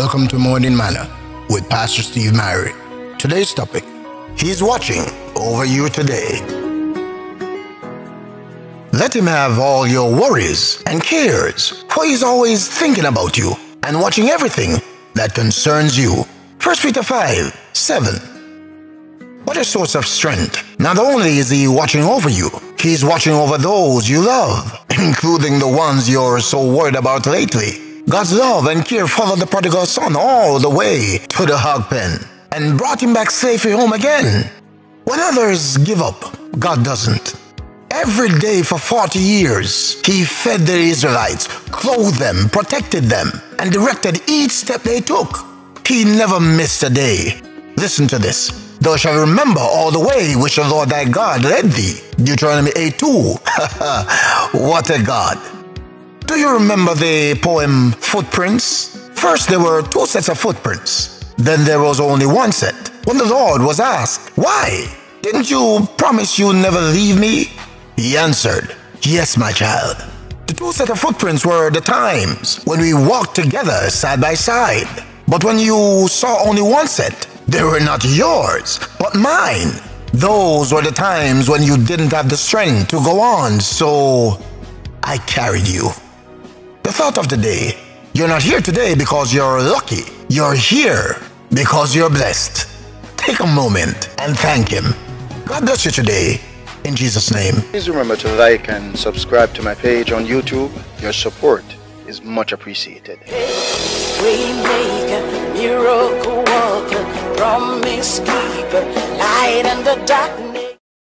Welcome to Morning Manna with Pastor Steve Myrie. Today's topic: He's watching over you today. Let him have all your worries and cares, for he's always thinking about you and watching everything that concerns you. 1 Peter 5:7. What a source of strength. Not only is he watching over you, he's watching over those you love, including the ones you're so worried about lately. God's love and care followed the prodigal son all the way to the hog pen and brought him back safely home again. When others give up, God doesn't. Every day for 40 years, he fed the Israelites, clothed them, protected them, and directed each step they took. He never missed a day. Listen to this. Thou shalt remember all the way which the Lord thy God led thee. Deuteronomy 8:2. What a God. Do you remember the poem Footprints? First there were 2 sets of footprints. Then there was only 1 set. When the Lord was asked, "Why? Didn't you promise you'd never leave me?" He answered, "Yes, my child." The 2 sets of footprints were the times when we walked together side by side. But when you saw only 1 set, they were not yours, but mine. Those were the times when you didn't have the strength to go on, so I carried you. The thought of the day: you're not here today because you're lucky. You're here because you're blessed. Take a moment and thank him. God bless you today, in Jesus' name. Please remember to like and subscribe to my page on YouTube. Your support is much appreciated. Waymaker, miracle worker, promise keeper, light in the darkness.